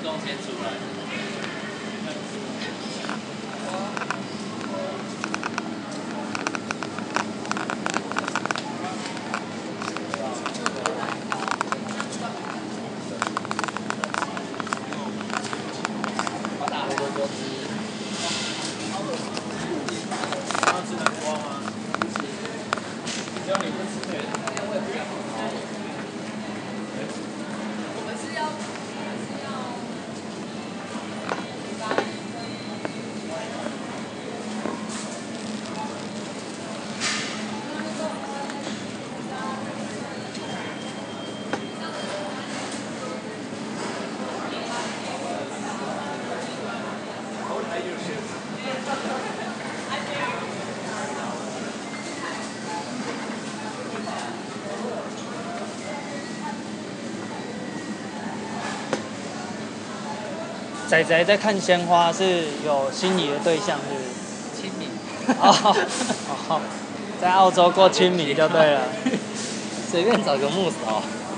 动先出来。要吃南瓜吗？只要你不吃对。我也不要。我们是要。 仔仔在看鲜花是有心仪的对象，是不是？ 清明。 哦，在澳洲过清明就对了。 随便找个木头。